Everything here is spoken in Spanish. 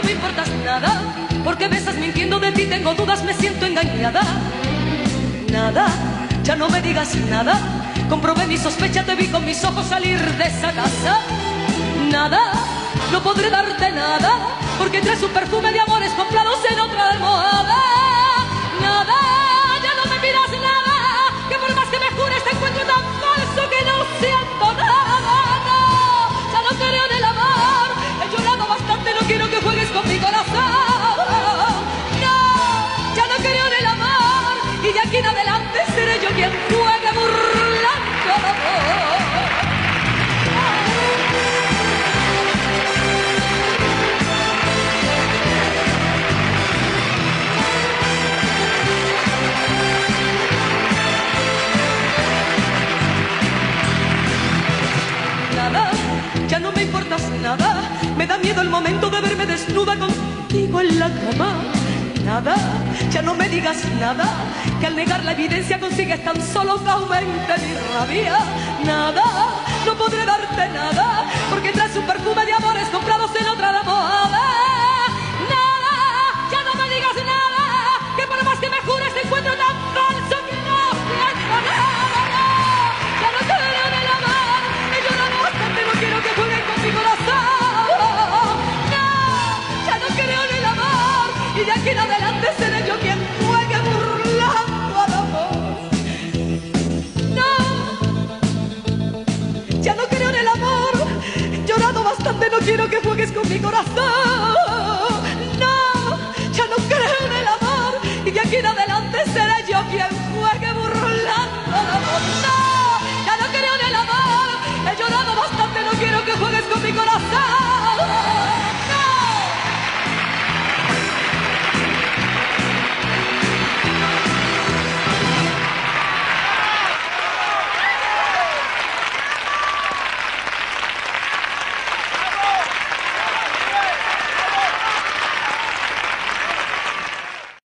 no me importas nada, porque me estás mintiendo, de ti tengo dudas, me siento engañada. Nada, ya no me digas nada, comprobé mi sospecha, te vi con mis ojos salir de esa casa. Nada, no podré darte nada, porque traes un perfume de amores comprados en otra almohada. Nada, ya no me pidas nada, que por más que me jures te encuentro tan falso que no siento nada. No, ya no creo en el amor, he llorado bastante, no quiero que juegues con mi corazón. No, ya no creo en el amor, y de aquí en adelante seré yo quien juegue burlando el amor. Ya no me importas nada, me da miedo el momento de verme desnuda contigo en la cama. Nada, ya no me digas nada, que al negar la evidencia consigues tan solo que aumente mi rabia. Nada, no podré darte nada, porque traes un perfume de amores comprados en otra almohada. Nada, ya no me digas nada, que por más que me jures te encuentro tan falso que no siento nada. No, ya no creo en el amor, he llorado bastante, no quiero que jueguen con mi corazón. No, ya no creo en el amor, y de aquí en adelante seré yo quien juegue burlando al amor. No, ya no creo en el amor, he llorado bastante, no quiero que juegues con mi corazón. No, ya no creo en el amor, y de aquí en adelante seré yo quien